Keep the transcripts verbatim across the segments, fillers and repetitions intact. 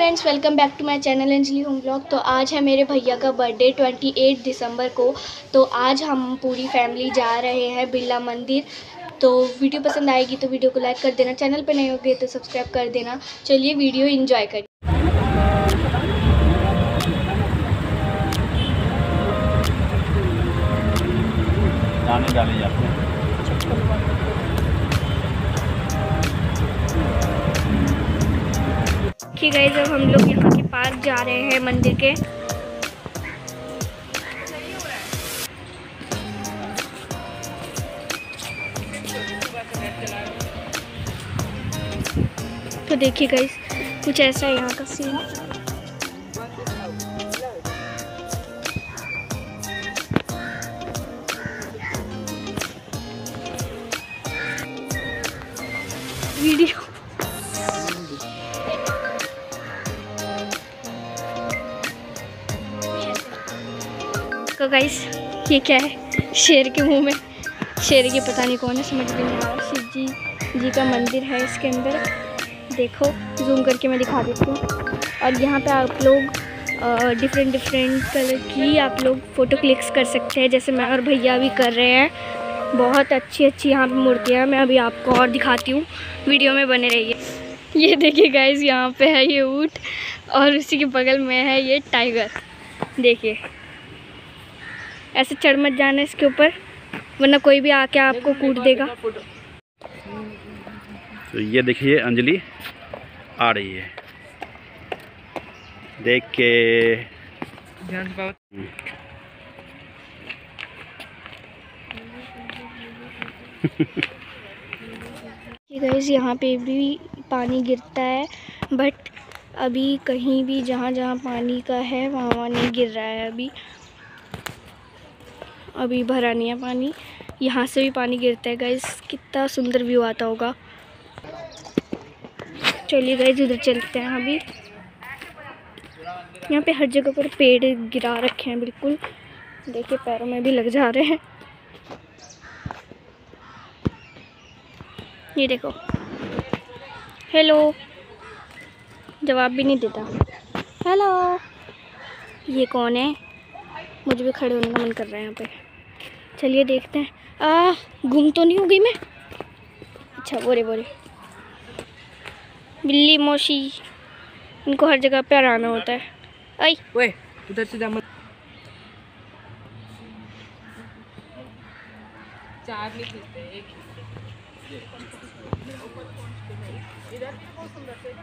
Friends, welcome back to my channel Anjali home blog. तो आज है मेरे भैया का बर्थडे अट्ठाईस दिसंबर को। तो आज हम पूरी फैमिली जा रहे हैं बिरला मंदिर। तो वीडियो पसंद आएगी तो वीडियो को लाइक कर देना, चैनल पे नए होगे तो सब्सक्राइब कर देना। चलिए वीडियो एंजॉय करिए। जाने डाले जाते हैं। ठीक है, जब हम लोग यहाँ के पार्क जा रहे हैं मंदिर के। तो देखिए गाइस, कुछ ऐसा है यहाँ का सीन। वीडियो तो गाइस, ये क्या है? शेर के मुंह में शेर की पता नहीं कौन है, समझ भी नहीं आ रहा। शिव जी जी का मंदिर है इसके अंदर। देखो, जूम करके मैं दिखा देती हूँ। और यहाँ पे आप लोग डिफरेंट डिफरेंट कलर की आप लोग फ़ोटो क्लिक्स कर सकते हैं, जैसे मैं और भैया भी कर रहे हैं। बहुत अच्छी अच्छी यहाँ पे मूर्तियाँ। मैं अभी आपको और दिखाती हूँ, वीडियो में बने रहिए। ये देखिए गाइस, यहाँ पे है ये ऊँट और उसी के बगल में है ये टाइगर। देखिए, ऐसे चढ़ मत जाना इसके ऊपर, वरना कोई भी आके आपको कूट देगा। तो ये देखिए, अंजलि आ रही है, देख के गाइस, यहाँ पे भी पानी गिरता है, बट अभी कहीं भी जहाँ जहाँ पानी का है वहाँ वहाँ नहीं गिर रहा है। अभी अभी भरा नहीं है पानी। यहाँ से भी पानी गिरता है गाइस, कितना सुंदर व्यू आता होगा। चलिए गाइस, उधर चलते हैं। अभी यहाँ पे हर जगह पर पेड़ गिरा रखे हैं, बिल्कुल देखिए, पैरों में भी लग जा रहे हैं। ये देखो, हेलो, जवाब भी नहीं देता। हेलो, ये कौन है? मुझे भी खड़े होने का मन कर रहा है यहाँ पे। चलिए देखते हैं। आ गुम तो नहीं हो गई मैं? अच्छा, बोरे बोरे बिल्ली मौसी, इनको हर जगह पे आना होता है। आई ओए, उधर से जा मत। चार नहीं खींचते, एक खींचते। इधर भी बहुत सुंदर से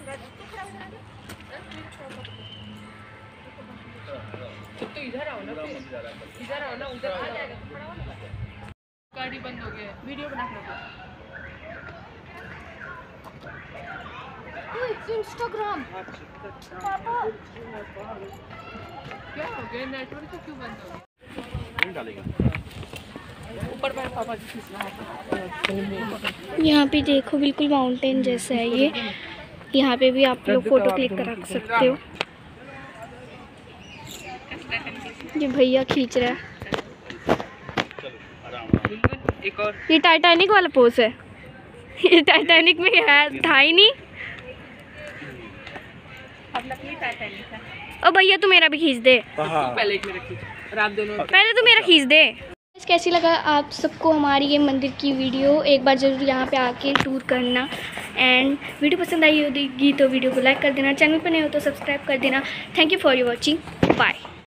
तो इधर आओ ना, इधर आओ ना, उधर आ जाएगा तो खड़ा हो ना। गाड़ी बंद हो गया, वीडियो बना रखो। इंस्टाग्राम पापा, क्या हो गया? नेटवर्क तो क्यों बंद हो गया? ऊपर पर पापा जी खींचना है। यहाँ पे देखो, बिल्कुल माउंटेन जैसा है ये। यहाँ पे भी आप लोग फ़ोटो क्लिक करा सकते हो। ये भैया खींच रहा है। एक और, ये टाइटैनिक वाला पोज है। ये टाइटैनिक में है, था ही नहीं। अब नकली टाइटैनिक है। ओ भैया, तू मेरा भी खींच दे। तू पहले एक मेरा खींच, और आप दोनों पहले तू मेरा खींच दे। कैसी लगा आप सबको हमारी ये मंदिर की वीडियो? एक बार ज़रूर यहाँ पे आके टूर करना। एंड वीडियो पसंद आई होगी तो वीडियो को लाइक कर देना, चैनल पर नहीं हो तो सब्सक्राइब कर देना। Thank you for your watching, bye.